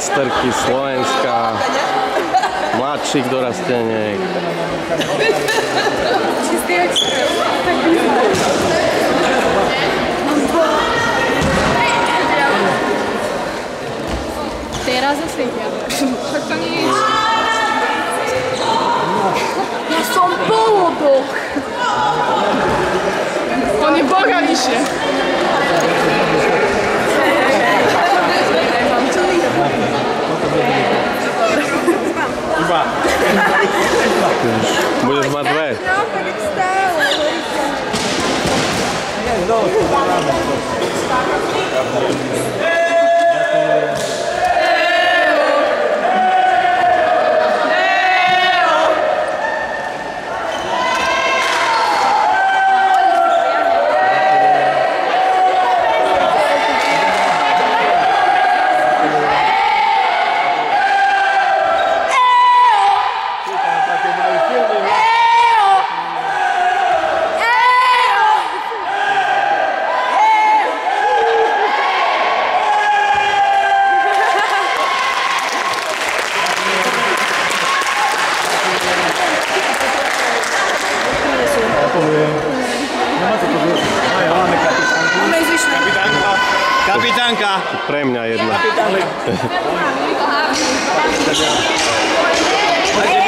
monsterky Slovenska, mladších dorasteniek. Čistý extrém. Teraz zasvietia. Tak to nie je. Ja som poloboh. On je boh a vyššie. Budeš mať dve. Kapitánka. Pre mňa jedna. Kapitánka.